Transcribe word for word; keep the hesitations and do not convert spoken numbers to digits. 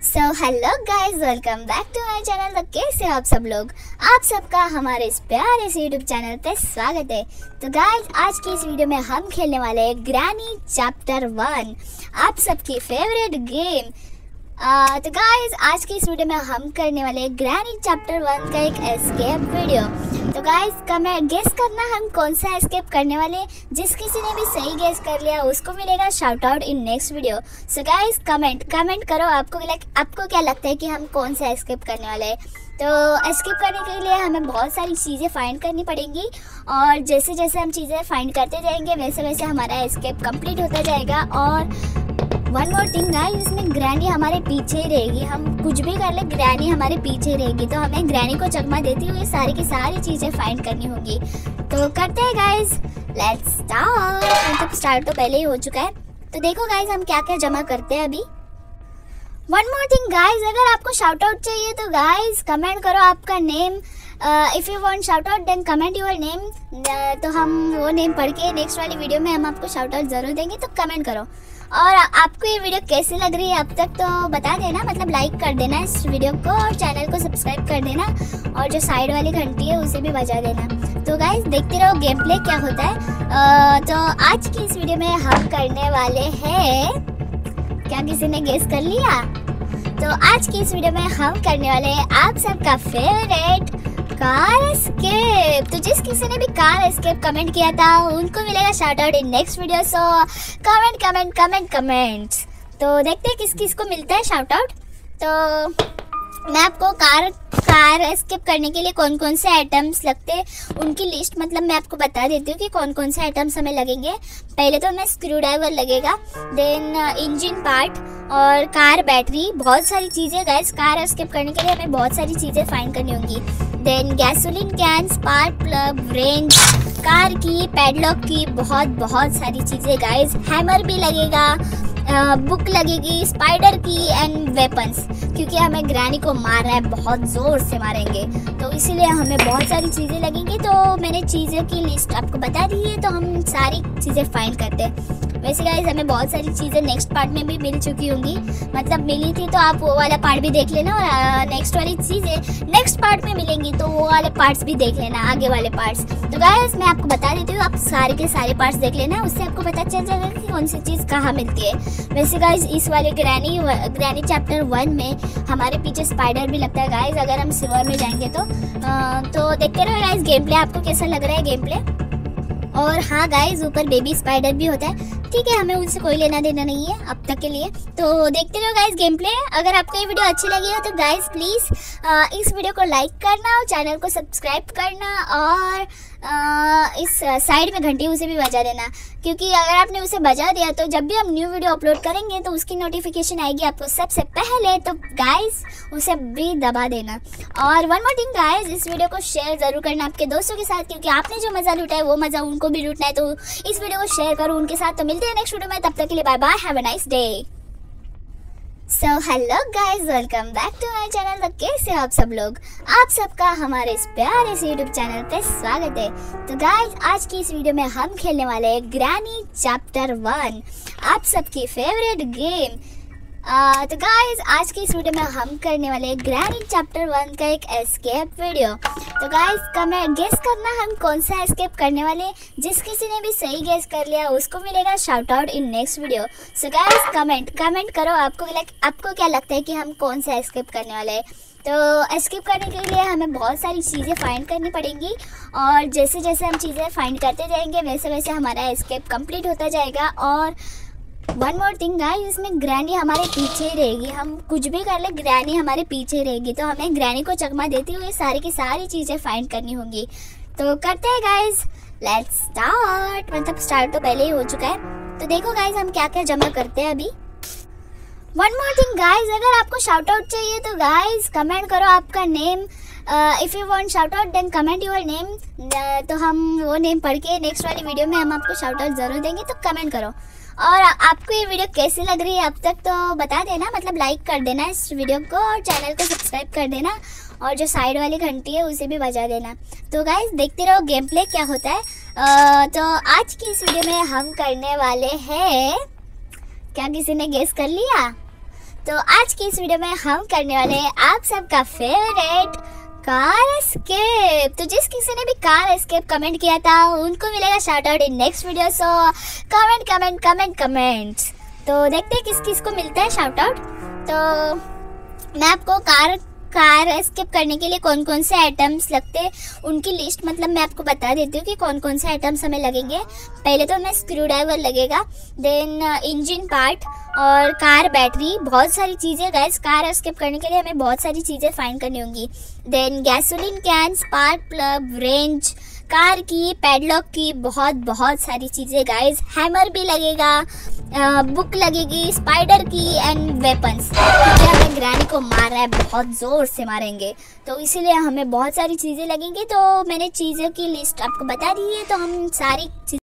So hello guys, welcome back to my channel. तो कैसे हो आप सब लोग? आप सबका हमारे इस प्यारे से यूट्यूब चैनल पे स्वागत है। तो गाइज, आज की इस वीडियो में हम खेलने वाले हैं ग्रैनी चैप्टर वन, आप सबकी फेवरेट गेम। आ, तो गाइज, आज की इस वीडियो में हम करने वाले हैं ग्रैनी चैप्टर वन का एक एस्केप वीडियो। तो गाइज, कमेंट गेस करना हम कौन सा एस्केप करने वाले। जिस किसी ने भी सही गेस कर लिया उसको मिलेगा shout out in next video. So guys, comment comment करो आपको आपको क्या लगता है कि हम कौन सा एस्केप करने वाले हैं। तो एस्केप करने के लिए हमें बहुत सारी चीज़ें फाइंड करनी पड़ेंगी और जैसे जैसे हम चीज़ें फाइंड करते जाएंगे वैसे वैसे हमारा एस्केप कंप्लीट होता जाएगा। और वन मोर थिंग गाइस, इसमें ग्रैनी हमारे पीछे ही रहेगी। हम कुछ भी कर ले, ग्रैनी हमारे पीछे रहेगी। तो हमें ग्रैनी को चकमा देती हुई सारी की सारी चीज़ें फाइंड करनी होगी। तो करते हैं गाइस, लेट्स स्टार्ट। मतलब स्टार्ट तो पहले ही हो चुका है। तो देखो गाइस, हम क्या क्या जमा करते हैं अभी। वन मोर थिंग गाइस, अगर आपको शाउट आउट चाहिए तो गाइस कमेंट करो आपका name. If you want shout out then comment your name. तो हम वो नेम पढ़ के नेक्स्ट वाली वीडियो में हम आपको शाउट आउट ज़रूर देंगे। तो कमेंट करो। और आपको ये वीडियो कैसी लग रही है अब तक तो बता देना, मतलब लाइक कर देना इस वीडियो को और चैनल को सब्सक्राइब कर देना और जो साइड वाली घंटी है उसे भी बजा देना। तो गाइस, देखते रहो गेम प्ले क्या होता है। आ, तो आज की इस वीडियो में हम करने वाले हैं, क्या किसी ने गेस कर लिया? तो आज की इस वीडियो में हम करने वाले हैं आप सबका फेवरेट कार एस्केप। तो जिस किसी ने भी कार एस्केप कमेंट किया था उनको मिलेगा shout out in next video. So comment comment comment comments. तो देखते हैं किस किस को मिलता है शाउट आउट। तो मैं आपको कार कार एस्केप करने के लिए कौन कौन से आइटम्स लगते हैं उनकी लिस्ट मतलब मैं आपको बता देती हूँ कि कौन कौन से आइटम्स हमें लगेंगे। पहले तो हमें स्क्रू ड्राइवर लगेगा, देन इंजन पार्ट और कार बैटरी, बहुत सारी चीज़ें गाइस। कार एस्केप करने के लिए हमें बहुत सारी चीज़ें फाइंड करनी होंगी। Then gasoline can, spark plug, wrench, car की, पैडलॉक की, बहुत बहुत सारी चीज़ें गाइस। हैमर भी लगेगा, बुक लगेगी, स्पाइडर की एंड वेपन्स, क्योंकि हमें ग्रैनी को मारना है, बहुत ज़ोर से मारेंगे तो इसीलिए हमें बहुत सारी चीज़ें लगेंगी। तो मैंने चीज़ों की लिस्ट आपको बता दी है, तो हम सारी चीज़ें फाइंड करते हैं। वैसे गाइस, हमें बहुत सारी चीज़ें नेक्स्ट पार्ट में भी मिल चुकी होंगी, मतलब मिली थी। तो आप वो वाला पार्ट भी देख लेना और नेक्स्ट वाली चीज़ें नेक्स्ट पार्ट में मिलेंगी, तो वो वाले पार्ट्स भी देख लेना, आगे वाले पार्ट्स। तो गाइस, मैं आपको बता देती हूँ, आप सारे के सारे पार्ट्स देख लेना, उससे आपको पता चल जाएगा कि कौन सी चीज़ कहाँ मिलती है। वैसे गाइस, इस वाले ग्रैनी ग्रैनी चैप्टर वन में हमारे पीछे स्पाइडर भी लगता है गाइस, अगर हम सिल्वर में जाएंगे तो आ, तो देखते रहो गाइस गेम प्ले, आपको कैसा लग रहा है गेम प्ले। और हाँ गाइस, ऊपर बेबी स्पाइडर भी होता है, ठीक है, हमें उनसे कोई लेना देना नहीं है अब तक के लिए। तो देखते रहो गाइस गेम प्ले। अगर आपको ये वीडियो अच्छी लगी हो तो गाइस प्लीज़ इस वीडियो को लाइक करना और चैनल को सब्सक्राइब करना और आ, इस साइड में घंटी उसे भी बजा देना, क्योंकि अगर आपने उसे बजा दिया तो जब भी हम न्यू वीडियो अपलोड करेंगे तो उसकी नोटिफिकेशन आएगी आपको सबसे पहले। तो गाइस उसे भी दबा देना। और वन मोर थिंग गाइस, इस वीडियो को शेयर ज़रूर करना आपके दोस्तों के साथ, क्योंकि आपने जो मज़ा लूटा है वो मज़ा उनको भी लूटना है। तो इस वीडियो को शेयर करो उनके साथ। तो मिलते हैं नेक्स्ट वीडियो में, तब तक के लिए bye bye, have a nice day. So hello guys, welcome back to my channel. तो कैसे हो आप सब लोग? आप सबका हमारे इस प्यारे से यूट्यूब चैनल पे स्वागत है। तो गाइज, आज की इस वीडियो में हम खेलने वाले हैं ग्रैनी चैप्टर वन, आप सबकी फेवरेट गेम। आ, तो गाइज, आज की इस वीडियो में हम करने वाले हैं ग्रैनी चैप्टर वन का एक एस्केप वीडियो। तो गाइज, कमेंट गेस करना हम कौन सा एस्केप करने वाले। जिस किसी ने भी सही गेस कर लिया उसको मिलेगा shout out in next video. So guys, comment comment करो आपको आपको क्या लगता है कि हम कौन सा एस्केप करने वाले हैं। तो एस्केप करने के लिए हमें बहुत सारी चीज़ें फाइंड करनी पड़ेंगी और जैसे जैसे हम चीज़ें फाइंड करते जाएंगे वैसे वैसे हमारा एस्केप कंप्लीट होता जाएगा। और वन मोर थिंग गाइस, इसमें ग्रैनी हमारे पीछे ही रहेगी। हम कुछ भी कर ले, ग्रैनी हमारे पीछे ही रहेगी। तो हमें ग्रैनी को चकमा देती हुई सारी की सारी चीज़ें फाइंड करनी होंगी। तो करते हैं गाइस, लेट्स स्टार्ट। मतलब स्टार्ट तो पहले ही हो चुका है। तो देखो गाइस, हम क्या क्या जमा करते हैं अभी। वन मोर थिंग गाइस, अगर आपको शाउट आउट चाहिए तो गाइस कमेंट करो आपका name. If you want shout out then comment your name. तो हम वो नेम पढ़ के नेक्स्ट वाली वीडियो में हम आपको शाउट आउट ज़रूर देंगे। तो कमेंट करो। और आपको ये वीडियो कैसी लग रही है अब तक तो बता देना, मतलब लाइक कर देना इस वीडियो को और चैनल को सब्सक्राइब कर देना और जो साइड वाली घंटी है उसे भी बजा देना। तो गाइस, देखते रहो गेम प्ले क्या होता है। आ, तो आज की इस वीडियो में हम करने वाले हैं, क्या किसी ने गेस कर लिया? तो आज की इस वीडियो में हम करने वाले हैं आप सबका फेवरेट कार एस्केप। तो जिस किसी ने भी कार एस्केप कमेंट किया था उनको मिलेगा shout out in next video. So comment comment comment comments. तो देखते हैं किस किस को मिलता है शाउट आउट। तो मैं आपको कार कार एस्केप करने के लिए कौन कौन से आइटम्स लगते हैं उनकी लिस्ट मतलब मैं आपको बता देती हूँ कि कौन कौन से आइटम्स हमें लगेंगे। पहले तो हमें स्क्रू ड्राइवर लगेगा, देन इंजन पार्ट और कार बैटरी, बहुत सारी चीज़ें गाइस। कार एस्केप करने के लिए हमें बहुत सारी चीज़ें फाइंड करनी होंगी। Then gasoline can, spark plug, wrench, car की, पैडलॉक की, बहुत बहुत सारी चीज़ें गाइस। हैमर भी लगेगा, बुक लगेगी, स्पाइडर की एंड वेपन्स, क्योंकि हमें ग्रैनी को मार रहा है, बहुत ज़ोर से मारेंगे तो इसीलिए हमें बहुत सारी चीज़ें लगेंगी। तो मैंने चीज़ों की लिस्ट आपको बता दी है, तो हम सारी